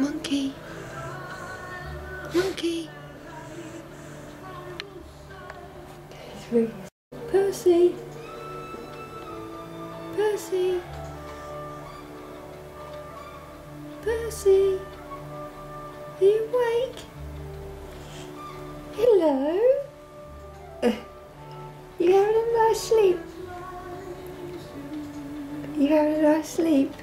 Monkey. Monkey. Percy. Percy. Percy. Are you awake? Hello. You having a nice sleep? You having a nice sleep?